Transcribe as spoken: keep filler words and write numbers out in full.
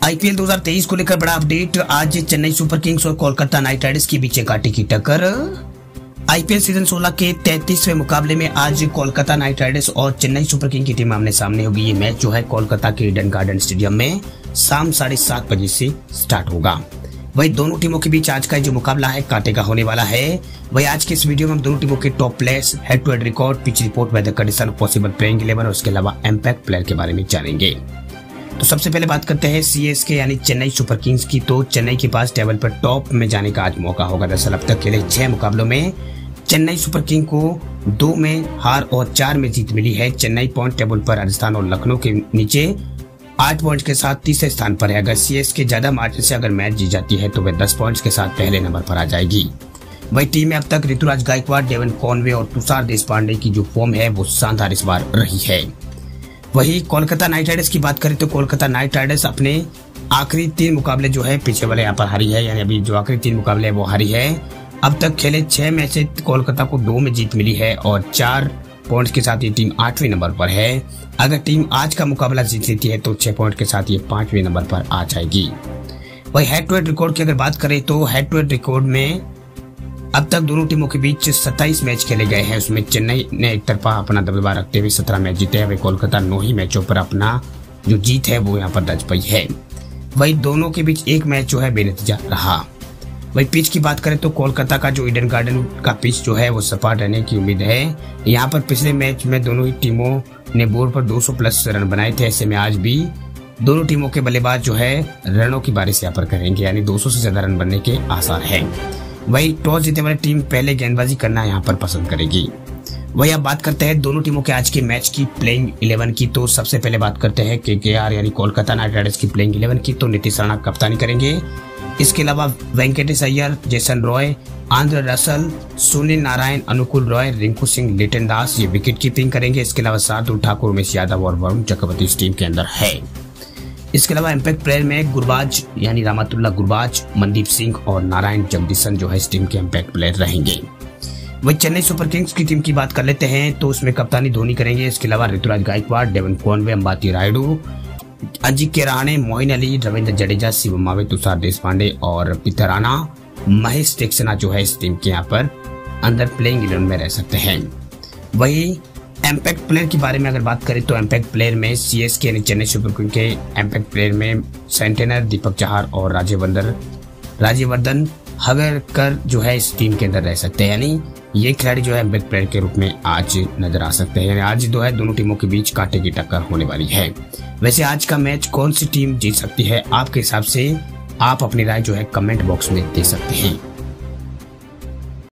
IPL दो हज़ार तेईस को लेकर बड़ा अपडेट। आज चेन्नई सुपर किंग्स और कोलकाता नाइट राइडर्स के बीच काटी की टक्कर। आईपीएल सीजन सोलह के तैंतीसवें मुकाबले में आज कोलकाता नाइट राइडर्स और चेन्नई सुपर किंग्स की टीम आमने सामने होगी। ये मैच जो है कोलकाता के ईडन गार्डन स्टेडियम में शाम साढ़े सात बजे से स्टार्ट होगा। वही दोनों टीमों के बीच आज का जो मुकाबला है कांटे का होने वाला है। वही आज के इस वीडियो में हम दोनों टीमों के top players, head to head record, pitch report, weather condition, possible playing eleven और उसके अलावा इम्पैक्ट प्लेयर के बारे में जानेंगे। तो सबसे पहले बात करते हैं सीएसके यानी चेन्नई सुपर किंग्स की। तो चेन्नई के पास टेबल पर टॉप में जाने का आज मौका होगा। दरअसल अब तक खेले छह मुकाबलों में चेन्नई सुपर किंग को दो में हार और चार में जीत मिली है। चेन्नई पॉइंट टेबल पर राजस्थान और लखनऊ के नीचे आठ पॉइंट्स के साथ तीसरे स्थान पर है। अगर सीएसके ज्यादा मार्जिन से अगर मैच जीत जाती है तो वह दस पॉइंट्स के साथ पहले नंबर पर आ जाएगी। वही टीम में अब तक ऋतुराज गायकवाड़, डेवन कॉनवे और तुषार देशपांडे की जो फॉर्म है वो शानदार इस बार रही है। वही कोलकाता नाइट राइडर्स की बात करें तो कोलकाता नाइट राइडर्स अपने आखिरी तीन मुकाबले जो है पीछे वाले यहाँ पर हारी है, यानी अभी जो आखिरी तीन मुकाबले है वो हारी है। अब तक खेले छह मैच से कोलकाता को दो में जीत मिली है और चार पॉइंट्स के साथ ये टीम आठवें नंबर पर है। अगर टीम आज का मुकाबला जीत लेती है तो छह पॉइंट के साथ ये पांचवें नंबर पर आ जाएगी। वही हेड टू हेड रिकॉर्ड की अगर बात करें तो हेड टू हेड रिकॉर्ड में अब तक दोनों टीमों के बीच सत्ताईस मैच खेले गए हैं। उसमें चेन्नई ने एक तरफा अपना दबदबा रखते हुए सत्रह मैच जीते हैं। वही कोलकाता नौ ही मैचों पर अपना जो जीत है वो यहाँ पर दर्ज पाई है। वही दोनों के बीच एक मैच जो है बेनतीजा रहा। वही पिच की बात करें तो कोलकाता का जो ईडन गार्डन का पिच जो है वो सपाट रहने की उम्मीद है। यहाँ पर पिछले मैच में दोनों ही टीमों ने बोर्ड पर दो सौ प्लस रन बनाए थे। ऐसे में आज भी दोनों टीमों के बल्लेबाज जो है रनों की बारिश यहाँ पर करेंगे, यानी दो सौ से ज्यादा रन बनने के आसार हैं। वही टॉस जीतने वाली टीम पहले गेंदबाजी करना यहाँ पर पसंद करेगी। वही अब बात करते हैं दोनों टीमों के आज के मैच की प्लेइंग इलेवन की। तो सबसे पहले बात करते हैं केकेआर यानी कोलकाता नाइट राइडर्स की प्लेइंग इलेवन की। तो नीतीश राणा कप्तानी करेंगे। इसके अलावा Venkatesh Iyer, Jason Roy, Andre Russell, Sunil Narine, Anukul Roy, Rinku Singh, Liton दास ये विकेट कीपिंग करेंगे। इसके अलावा शार्दुल ठाकुर, उमेश यादव और वरुण चक्रवर्ती इस टीम के अंदर है। इसके अलावा इम्पैक्ट प्लेयर में गुरबाज यानी रामतुल्ला गुरबाज, मनदीप सिंह और नारायण जगदीशन जो है इस टीम के इम्पैक्ट प्लेयर रहेंगे। वही चेन्नई सुपर किंग्स की टीम की बात कर लेते हैं तो उसमें कप्तानी धोनी करेंगे। इसके अलावा Ruturaj Gaikwad, Devon Conway, Ambati Rayudu, Ajinkya Rahane, Moeen Ali, Ravindra Jadeja, Shivam Mavi, Tushar Deshpande और पिथराना, महेश टेक्सना जो है इस टीम के यहाँ पर अंदर प्लेइंग इलेवन में रह सकते हैं। वही इम्पैक्ट प्लेयर के बारे में अगर बात करें तो इम्पैक्ट प्लेयर में सीएसके यानी चेन्नई सुपर किंग्स के इम्पैक्ट प्लेयर में सेंटेनर, दीपक चहार और राजवर्धन राजवर्धन हगरकर जो है इस टीम के अंदर रह सकते हैं, यानी ये खिलाड़ी जो है इम्पैक्ट प्लेयर के रूप में आज नजर आ सकते हैं। यानी आज जो है दोनों टीमों के बीच कांटे की टक्कर होने वाली है। वैसे आज का मैच कौन सी टीम जीत सकती है आपके हिसाब से, आप अपनी राय जो है कमेंट बॉक्स में दे सकते हैं।